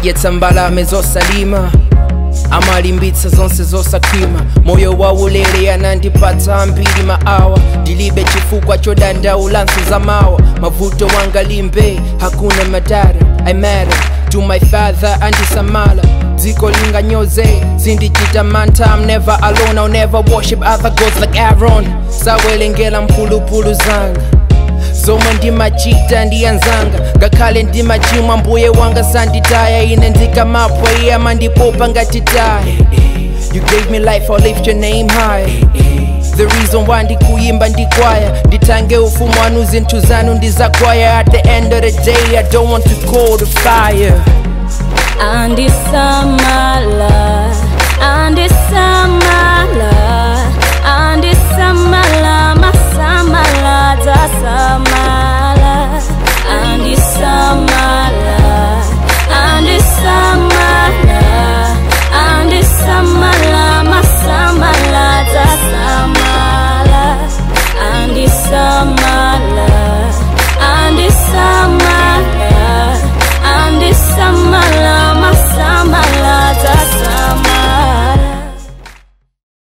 amadyetsa mbalame zosalima, amalimbitsa zonse zosakhwima. Moyo waulere yanandipatsa ambiri maawa, ndilibe chifukwa chodandaulanso zamawa. Mavuto wanga limbe hakuna madara, I matter to my father Andisamala. Dziko linganyoze sindichita mantha, I'm never alone, I'll never worship other gods like Aaron. Sawelengela mphulupulu zanga zomwe ndimachita ndiyanzanga, ngakhale ndimachimwa mbuye wanga sanditaya. Ine ndikamapwa iye amandipopa ngati taya. You gave me life, I'll lift your name high. The reason why ndikuyimba ndikwaya, nditange ufumu wanu zinthu zanu ndizakwaya. At the end of the day I don't want to call the fire. Andisamala